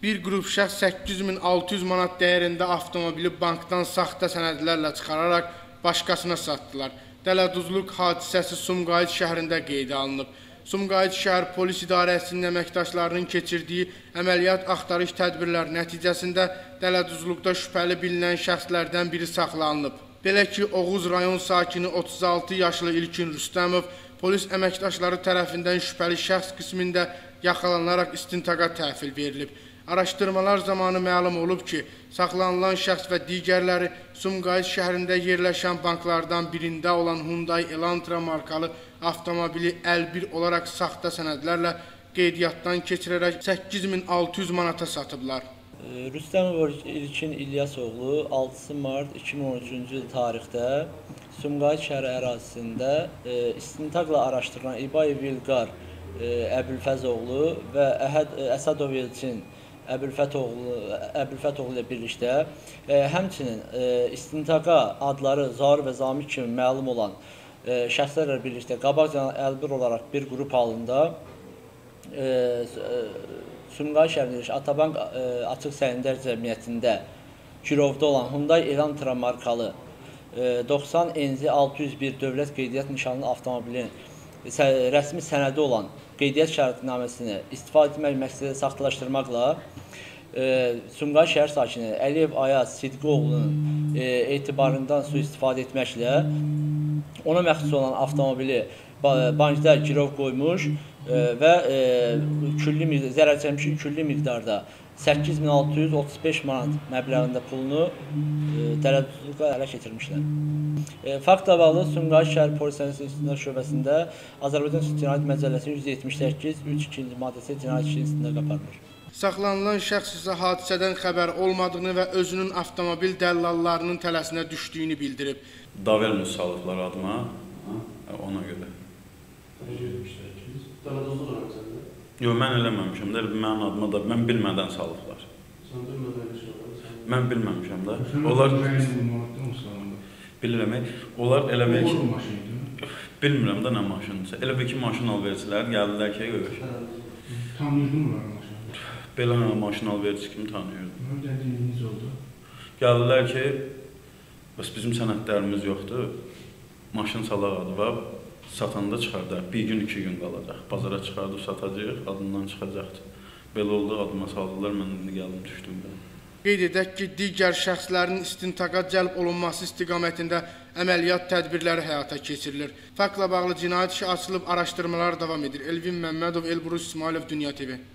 Bir qrup şəxs 8600 manat dəyərində avtomobili bankdan saxta sənədlərlə çıxararaq başqasına satdılar. Dələduzluq hadisəsi Sumqayıt şəhərində qeydə alınıb. Sumqayıt şəhər polis idarəsinin əməkdaşlarının keçirdiyi əməliyyat axtarış tədbirləri nəticəsində dələduzluqda şübhəli bilinən şəxslərdən biri saxlanılıb. Belə ki, Oğuz rayon sakini 36 yaşlı İlkin Rüstəmov polis əməkdaşları tərəfindən şübhəli şəxs qismində yaxalanaraq istintaqa təhvil verilib. Araşdırmalar zamanı məlum olub ki, saxlanılan şəxs və digərləri Sumqayıt şəhərində yerləşən banklardan birində olan Hyundai Elantra markalı avtomobili əlbir olaraq saxta sənədlərlə qeydiyyatdan keçirərək 8600 manata satıblar. Rüstəmov İlkin İlyasoğlu 6 mart 2013-cü il tarixdə Sumqayıt şəhəri ərazisində istintaqla araşdırılan İbayev İlqar Əbülfəzoğlu və Əhəd Əsədov Elçin Əbülfətoğlu ilə birlikdə həmçinin istintaqa adları Zaur və Zamir kimi məlum olan şəxslərlə birlikdə qabaqcadan əlbir olaraq bir qrup halında Sumqayıt şəhərində Atabank Açıq Səhmdar Cəmiyyətində girovda olan Hyundai Elantra markalı 90 NZ 601 dövlət qeydiyyat nişanlı avtomobilin rəsmi sənədi olan qeydiyyat şərtnaməsini istifadə etmək məqsədilə saxtalaşdırmaqla Sumqayıt şəhər sakini Əliyev Ayaz Sidqoğlu'nun etibarından sui-istifadə etməklə ona məxsus olan avtomobili bankda girov qoymuş və zərərçəkmişin külli miqdarda 8635 manat məbləğində pulunu dələduzluqla ələ keçirmişlər. Faktla bağlı Sumqayıt şəhər polis İstintaq şöbəsində Azərbaycan Cinayət Məcəlləsi 178-3-2-ci maddəsi cinayət işi istintaq aparılır. Saxlanılan şəxs isə hadisədən xəbər olmadığını və özünün avtomobil dəllallarının tələsinə düşdüyünü bildirib. Davermiş salıblar adıma, ona görə. Yox, mən eləməmişəm də, mənim adıma da, mən bilmədən salıblar. Sən bilmədən elə şey var? Mən bilməmişəm də. Onlar bilirəm, onlar elə bil ki, bilmirəm də nə maşınıdırsa. Elə bil ki, maşın alvericilər gəldilər ki, tanıyırdın mı maşını? Belə maşın alverici kimi tanıyırdım. Dediyiniz oldu? Gəldilər ki, bəs bizim sənədlərimiz yoxdur, maşın salaq adı var, satanda çıxardaq, bir gün, 2 gün qalacaq. Bazara çıxardıb satacaq, adından çıxacaqdır. Belə oldu, adıma saldılar, mən indi gəldim, düşdüm ben. Qeyd edək ki, digər şəxslərin istintaqa cəlb olunması istiqamətində əməliyyat tədbirləri həyata keçirilir. Faktla bağlı cinayət işi açılıb, araşdırmalar davam edir. Elvin Məmmədov, Elbrus İsmailov, Dünya TV.